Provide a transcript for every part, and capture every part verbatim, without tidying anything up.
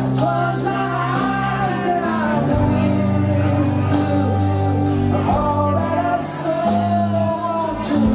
just close my eyes and I'm with you. All that I so want to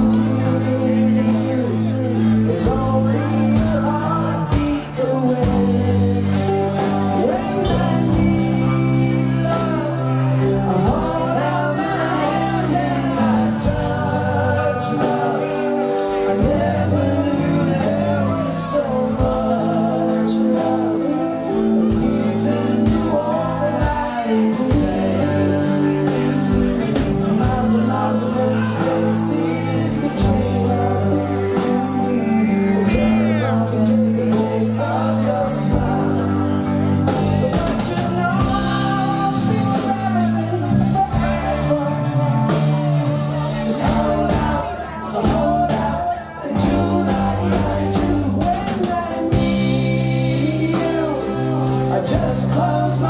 give is only a heartbeat away. When I need love, I hold out my hand and I touch love. I never knew there was so much love. Even you all night today. Miles and miles of empty spaces between us. The telephone can take the place of your smile. But you know I've been traveling far from home. Just hold out, hold out until I find you. When I need you, I just close my